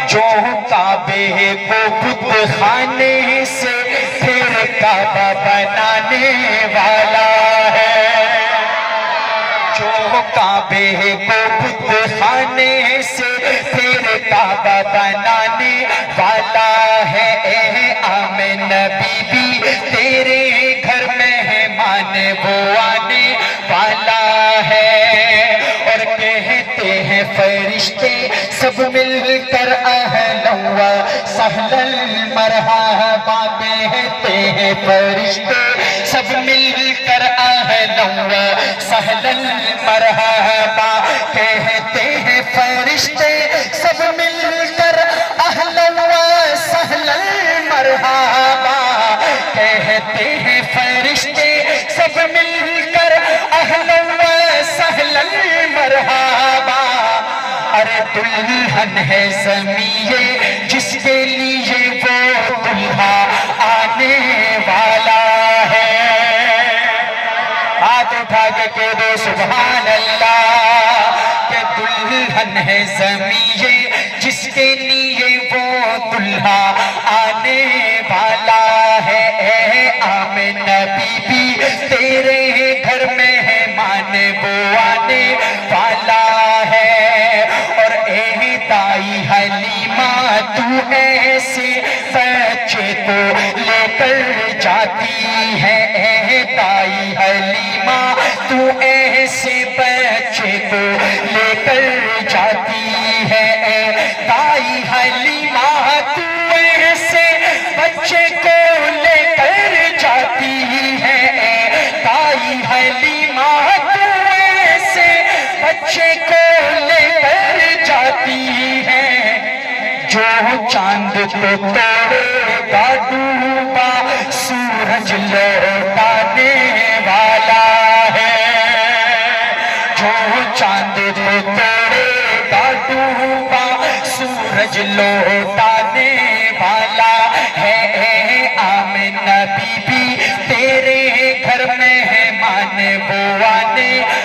جو کعبے کو بت خانے سے پھر کعبہ بنانے والا ہے، جو کعبے کو بت خانے سے پھر کعبہ بنانے والا ہے۔ اے آمنہ بی بی تیرے گھر مہمان وہ آنے والا ہے، اور کہتے ہیں فرشتے سب مل کر اہلا و سہلا مرحبا، کہتے ہیں فرشتے سب مل کر اہلا و سہلا مرحبا، کہتے ہیں فرشتے سب مل کر اہلا و سہلا مرحبا، کہتے ہیں فرشتے سب مل کر اہلا و سہلا مرحبا۔ ارے دلہن ہے زمین جس کے لیے وہ دلہا آنے والا ہے، ہاتھ اٹھا کے کہہ دو سبحان اللہ، کہ دلہن ہے زمین جس کے لیے وہ دلہا آنے والا ہے۔ اے آمنہ بی بی تیرے گھر مہمان وہ آنے والا ہے، اور اے دائی حلیمہ تو ایسے بچے کو لے کر جاتی ہے، اے دائی حلیمہ تو ایسے بچے کو لے کر جاتی ہے، اے دائی حلیمہ تو ایسے بچے کو لے کر جاتی ہے، اے دائی حلیمہ تو ایسے بچے کو لے کر جاتی ہے، جو چاند کو توڑے گا ڈوبا سورج لوٹانے والا ہے، جو چاند کو توڑے گا ڈوبا سورج لوٹانے والا ہے۔ اے آمنہ بی بی تیرے گھر مہمان وہ آنے